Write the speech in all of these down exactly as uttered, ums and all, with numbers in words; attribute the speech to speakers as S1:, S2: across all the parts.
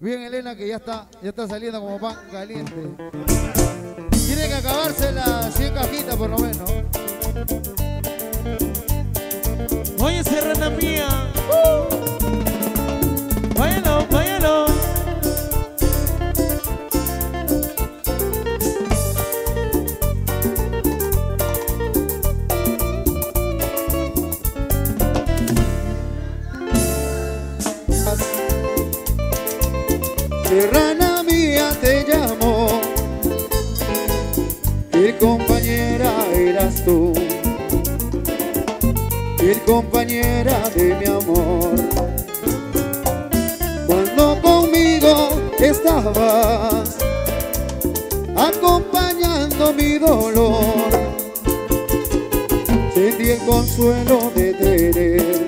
S1: Bien, Elena, que ya está, ya está saliendo como pan caliente. Tiene que acabarse las cien cajitas por lo menos.
S2: Oye, serrana mía. Uh. Váyalo, váyalo.
S1: Serrana mía te llamo, y compañera eras tú, y compañera de mi amor. Cuando conmigo estabas, acompañando mi dolor, sentí el consuelo de tener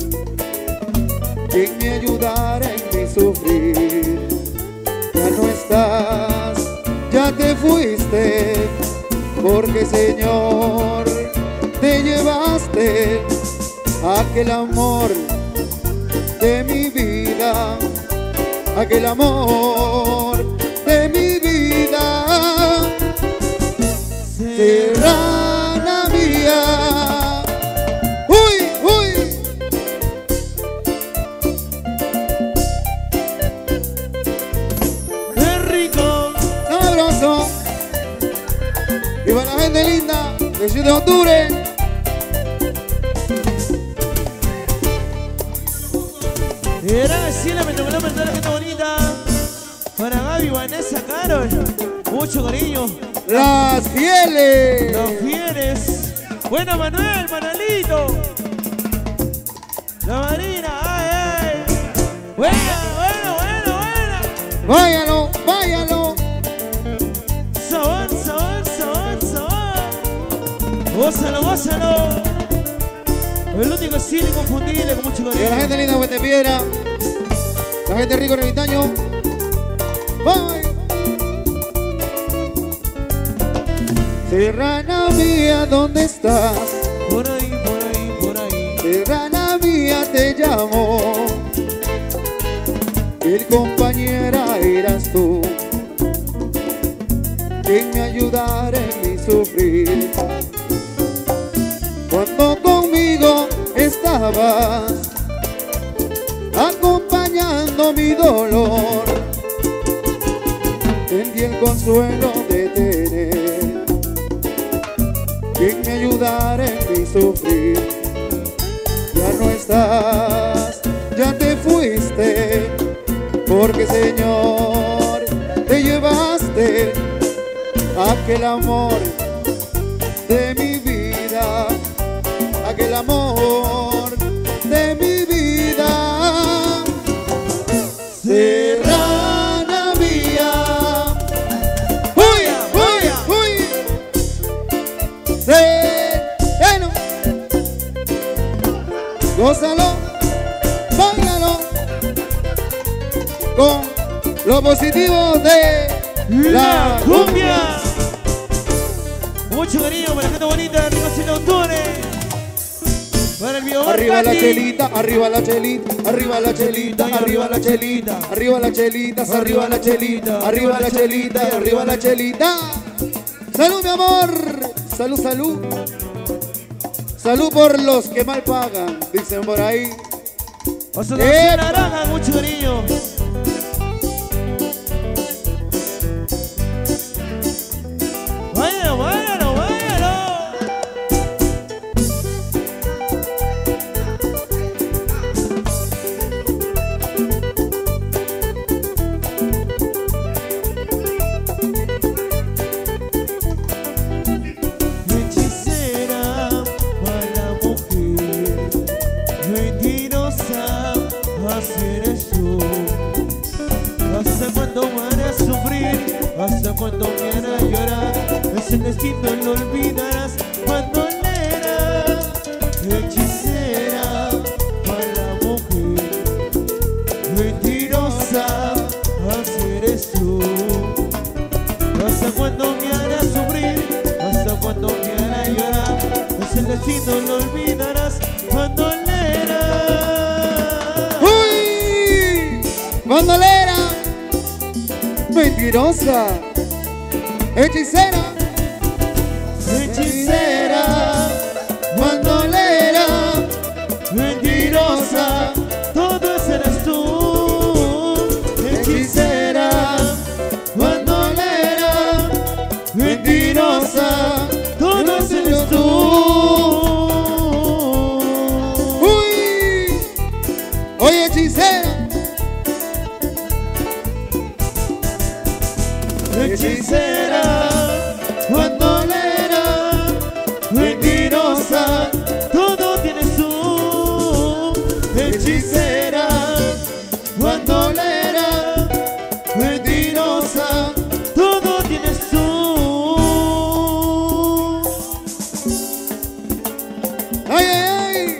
S1: quien me ayudara en mi sufrir. Ya no estás, ya te fuiste, porque Señor, te llevaste aquel amor de mi vida, aquel amor de mi vida. Serrana mía, uy, uy.
S2: ¡Qué rico!
S1: Sabroso. Y para la gente linda del siete de octubre.
S2: Era así la mentolada, la gente bonita. Para Gaby, Vanessa, Carol. Mucho cariño.
S1: Las fieles.
S2: Los fieles. Bueno, Manuel, Manuelito. La Marina, ay, ay. Buena, bueno, bueno, buena.
S1: Váyalo, váyalo.
S2: Sabor, sabor, sabor, sabor. Gózalo, gózalo. El único cine inconfundible con mucho
S1: Y a
S2: cariño.
S1: la gente linda de Huetepiedra, la gente rico de Vitaño. Bye. Serrana mía, ¿dónde estás?
S2: Por ahí, por ahí, por ahí.
S1: Serrana mía, te llamo, y compañera eras tú, quien me ayudara en mi sufrir. Cuando conmigo estabas, acompañando mi dolor, sentí el consuelo de tener quien me ayudara en mi sufrir. Ya no estás, ya te fuiste, porque Señor, te llevaste aquel amor de mi vida, aquel amor de mi vida. Serrana mía, uy, uy, uy. Sereno, gózalo, báilalo con lo positivo de
S2: La cumbia. Mucho cariño para la gente bonita de Río siete de octubre. Para el video
S1: arriba la chelita, arriba la chelita, arriba la chelita, arriba la chelita, arriba la chelita, arriba la chelita, arriba la chelita, arriba la chelita. Salud, mi amor, salud, salud. Salud por los que mal pagan, dicen por ahí.
S2: Oso de naranja, mucho cariño. Váyalo, váyalo, váyalo. Hechicera para mujer, mentirosa, así eres tú. ¿Hasta cuándo me harás sufrir? ¿Hasta cuándo me harás llorar? Es el destino, lo olvidarás, bandolera, hechicera para mujer, mentirosa, así eres tú. ¿Hasta cuándo me harás sufrir? ¿Hasta cuándo me harás llorar? Es el destino, lo olvidarás, bandolera.
S1: ¡Uy! ¡Bandolera! mentirosa, hechicera,
S2: Hechicera,
S1: bandolera,
S2: mentirosa, todo ese eres tú.
S1: hechicera, bandolera, mentirosa,
S2: Todo ese eres tú.
S1: Uy, oye hechicera,
S2: Hechicera,
S1: bandolera, mentirosa,
S2: todo tienes tú.
S1: hechicera, bandolera, mentirosa.
S2: Todo tienes tú.
S1: ¡Ay, ay, ay!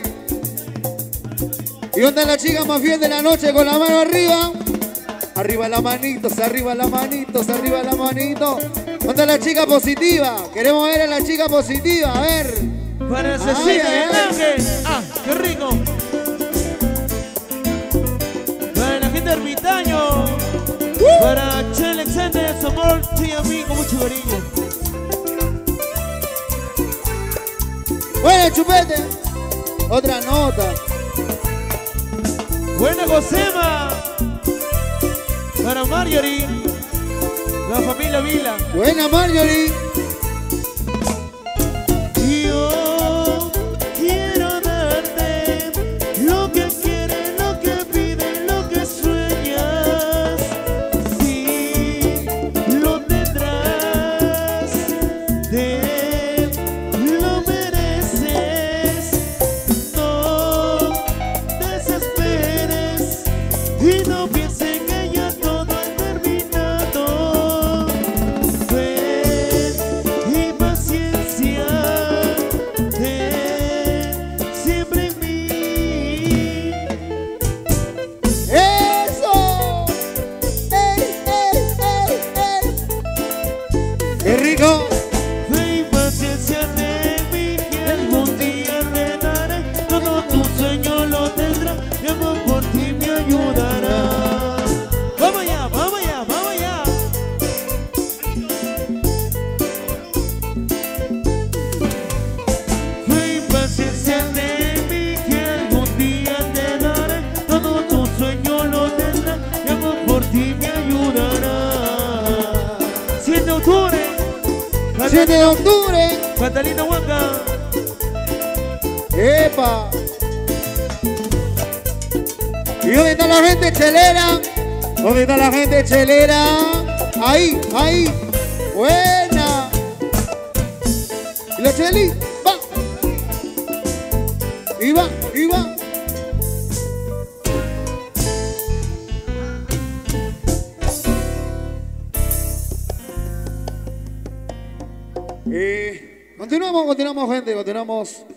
S1: ¿Y dónde está la chica más fiel de la noche con la mano arriba? Arriba las manitos, arriba las manitos, arriba las manitos. ¿Dónde está la chica positiva? Queremos ver a la chica positiva, a ver.
S2: Para
S1: Ay,
S2: Cecilia
S1: ay,
S2: y el
S1: ay.
S2: Ángel. Ah, qué rico. Para la gente de Ermitaño. Para Che Alexander, su amor, sí, a mí con mucho cariño.
S1: Bueno, chupete. Otra nota.
S2: Buena Josema. Para Marjorie, la familia Vila.
S1: Buena, Marjorie.
S2: Yo quiero darte lo que quieres, lo que pides, lo que sueñas. Sí, lo tendrás, te lo mereces. No desesperes y no pienses que ya todo ha terminado. Fe y paciencia, ten siempre en mí.
S1: ¡Eso! ¡Ey, ey, ey, ey! ¡Qué rico!
S2: Fe y paciencia en mí, que algún día te daré. Todo tu sueño lo tendrás, mi amor por ti me ayudará. Vamos allá, vamos allá, vamos allá. Fe y paciencia en mí, que algún día te daré. Todo tu sueño lo tendrás, mi amor por ti me ayudará. siete de octubre,
S1: siete de octubre.
S2: Catalina Huanca.
S1: ¡Epa! ¿Y dónde está la gente chelera? ¿Dónde está la gente chelera? Ahí, ahí. Buena. Y la cheli, va. Y va, y va. Eh, continuamos, continuamos, gente, continuamos.